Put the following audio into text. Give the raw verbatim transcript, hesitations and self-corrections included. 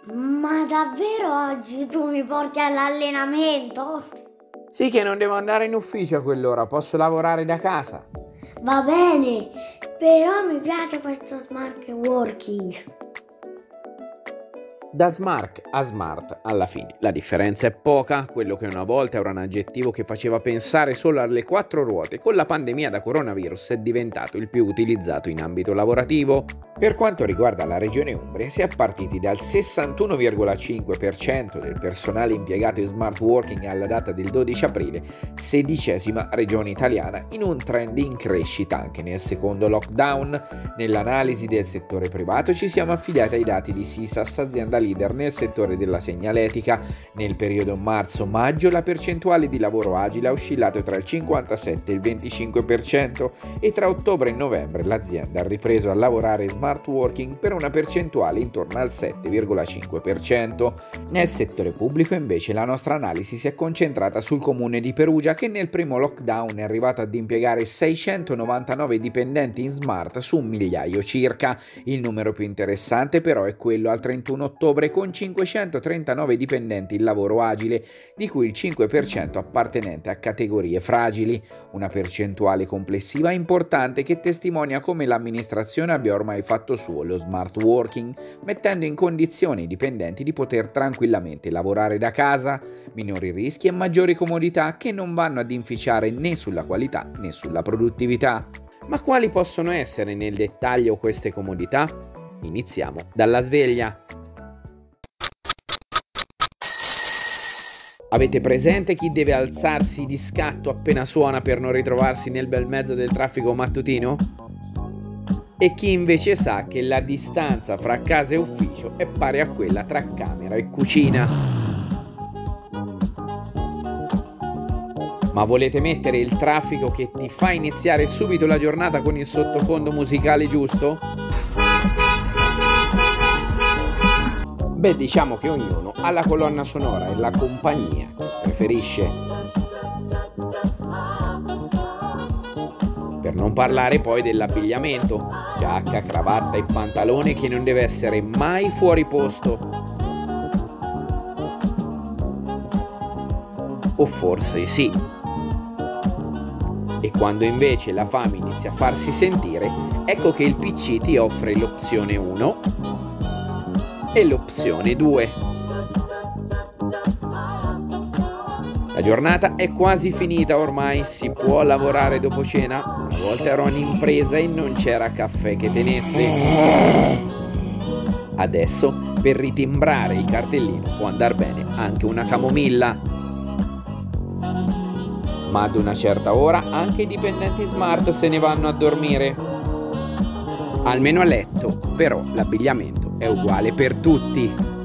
Ma davvero oggi tu mi porti all'allenamento? Sì, che non devo andare in ufficio a quell'ora, posso lavorare da casa. Va bene, però mi piace questo smart working. Da smart a smart, alla fine la differenza è poca. Quello che una volta era un aggettivo che faceva pensare solo alle quattro ruote, con la pandemia da coronavirus è diventato il più utilizzato in ambito lavorativo. Per quanto riguarda la regione Umbria, si è partiti dal sessantuno virgola cinque per cento del personale impiegato in smart working alla data del dodici aprile, sedicesima regione italiana, in un trend in crescita anche nel secondo lockdown. Nell'analisi del settore privato ci siamo affidati ai dati di Sisas, azienda leader nel settore della segnaletica. Nel periodo marzo-maggio la percentuale di lavoro agile ha oscillato tra il cinquantasette e il venticinque per cento e tra ottobre e novembre l'azienda ha ripreso a lavorare in smart working per una percentuale intorno al sette virgola cinque per cento. Nel settore pubblico invece la nostra analisi si è concentrata sul comune di Perugia, che nel primo lockdown è arrivato ad impiegare seicentonovantanove dipendenti in smart su un migliaio circa. Il numero più interessante però è quello al trentuno ottobre, con cinquecentotrentanove dipendenti in lavoro agile, di cui il cinque per cento appartenente a categorie fragili, una percentuale complessiva importante che testimonia come l'amministrazione abbia ormai fatto suo lo smart working, mettendo in condizione i dipendenti di poter tranquillamente lavorare da casa, minori rischi e maggiori comodità che non vanno ad inficiare né sulla qualità né sulla produttività. Ma quali possono essere nel dettaglio queste comodità? Iniziamo dalla sveglia. Avete presente chi deve alzarsi di scatto appena suona per non ritrovarsi nel bel mezzo del traffico mattutino? E chi invece sa che la distanza fra casa e ufficio è pari a quella tra camera e cucina? Ma volete mettere il traffico che ti fa iniziare subito la giornata con il sottofondo musicale giusto? Beh, diciamo che ognuno ha la colonna sonora e la compagnia che preferisce. Per non parlare poi dell'abbigliamento, giacca, cravatta e pantalone che non deve essere mai fuori posto. O forse sì. E quando invece la fame inizia a farsi sentire, ecco che il P C ti offre l'opzione uno e l'opzione due. La giornata è quasi finita ormai, si può lavorare dopo cena? Una volta ero in impresa e non c'era caffè che tenesse. Adesso per ritimbrare il cartellino può andar bene anche una camomilla. Ma ad una certa ora anche i dipendenti smart se ne vanno a dormire. Almeno a letto, però l'abbigliamento è uguale per tutti.